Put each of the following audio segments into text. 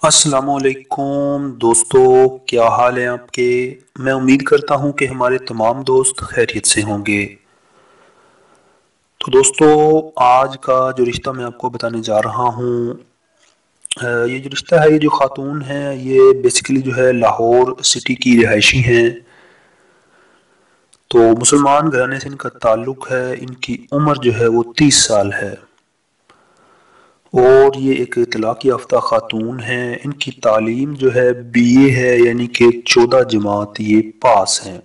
السلام علیکم دوستو، کیا حال ہے آپ کے؟ میں امید کرتا ہوں کہ ہمارے تمام دوست خیریت سے ہوں گے۔ تو دوستو، آج کا جو رشتہ میں آپ کو بتانے جا رہا ہوں، یہ جو رشتہ ہے، یہ جو خاتون ہے، یہ بیسیکلی جو ہے لاہور سٹی کی رہائشی ہیں۔ تو مسلمان گھرانے سے ان کا تعلق ہے۔ ان کی عمر جو ہے وہ 30 سال ہے اور یہ ایک طلاق یافتہ خاتون ہیں۔ ان کی تعلیم جو ہے BA ہے، یعنی کہ 14 جماعت یہ پاس ہیں۔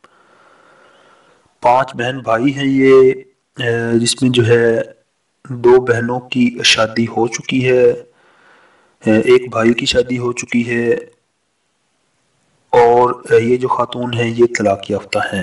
5 بہن بھائی ہیں یہ، جس میں جو ہے 2 بہنوں کی شادی ہو چکی ہے، ایک بھائی کی شادی ہو چکی ہے، اور یہ جو خاتون ہیں یہ طلاق یافتہ ہیں۔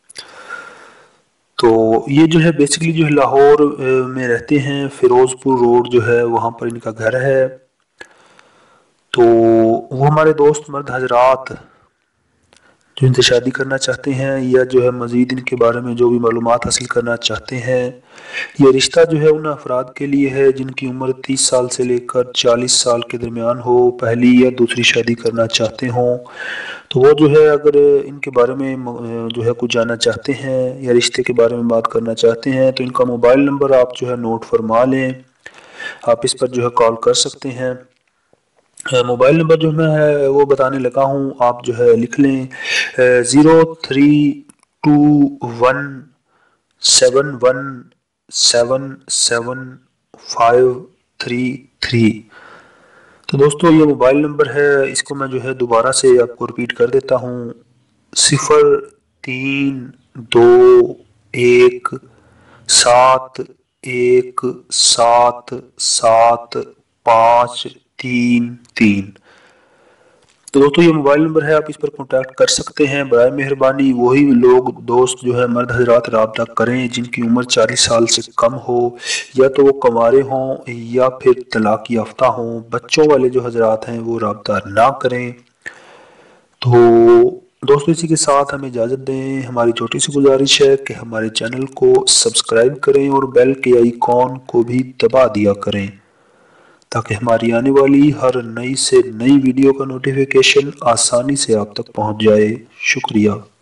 تو یہ جو ہے بیسیکلی جو ہے لاہور میں رہتے ہیں، فیروز پور روڈ جو ہے وہاں پر ان کا گھر ہے۔ تو وہ ہمارے دوست مرد حضرات جو ان سے شادی کرنا چاہتے ہیں یا جو ہے مزید ان کے بارے میں جو بھی معلومات حاصل کرنا چاہتے ہیں، یہ رشتہ جو ہے ان افراد کے لیے ہے جن کی عمر 30 سال سے لے کر 40 سال کے درمیان ہو، پہلی یا دوسری شادی کرنا چاہتے ہوں۔ تو وہ جو ہے اگر ان کے بارے میں جو ہے کچھ جاننا چاہتے ہیں یا رشتے کے بارے میں بات کرنا چاہتے ہیں تو ان کا موبائل نمبر آپ جو ہے نوٹ فرما لیں، آپ اس پر جو ہے کال کر سکتے ہیں۔ موبائل نمبر جو میں ہے وہ بتانے لگا ہوں، آپ جو ہے لکھ لیں 032171777533۔ تو دوستو یہ موبائل نمبر ہے، اس کو میں جو ہے دوبارہ سے آپ کو ریپیٹ کر دیتا ہوں، 032171777533۔ تو دوستو یہ موبائل نمبر ہے، آپ اس پر کانٹیکٹ کر سکتے ہیں۔ برائے مہربانی وہی لوگ دوست جو ہے مرد حضرات رابطہ کریں جن کی عمر 40 سال سے کم ہو، یا تو وہ کنوارے ہوں یا پھر طلاق یافتہ ہوں۔ بچوں والے جو حضرات ہیں وہ رابطہ نہ کریں۔ تو دوستو اسی کے ساتھ ہمیں اجازت دیں، ہماری چھوٹی سی گزارش ہے کہ ہمارے چینل کو سبسکرائب کریں اور بیل کے آئیکن کو بھی دبا دیا کریں تاکہ ہماری آنے والی ہر نئی سے نئی ویڈیو کا نوٹیفیکیشن آسانی سے آپ تک پہنچ جائے۔ شکریہ۔